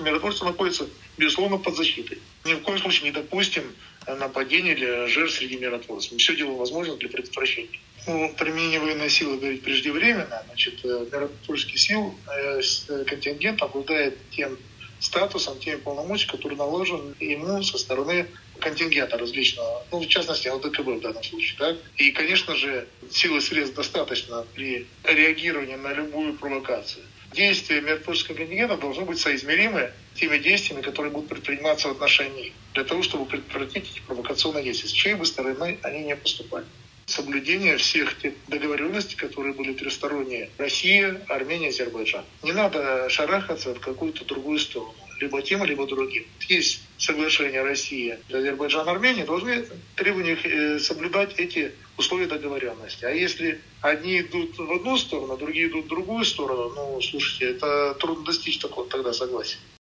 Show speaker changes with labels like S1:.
S1: миротворцы находятся, безусловно, под защитой. Ни в коем случае не допустим нападения или жертв среди миротворцев. Мы все делаем возможное для предотвращения. Применение военной силы говорить преждевременно. Миротворческий сил контингент обладает тем статусом, теми полномочиями, которые наложены ему со стороны контингента различного, в частности, ЛДКБ в данном случае. Да? И, конечно же, сил и средств достаточно при реагировании на любую провокацию. Действия миротворческого контингента должны быть соизмеримы теми действиями, которые будут предприниматься в отношении, для того, чтобы предотвратить эти провокационные действия, с чьей бы стороны они не поступали. Соблюдение всех тех договоренностей, которые были трехсторонние: Россия, Армения, Азербайджан. Не надо шарахаться в какую-то другую сторону, либо тем, либо другим. Есть соглашение Россия, Азербайджан, Армения, должны требования соблюдать эти условия договоренности. А если одни идут в одну сторону, другие идут в другую сторону, слушайте, это трудно достичь такого тогда согласия.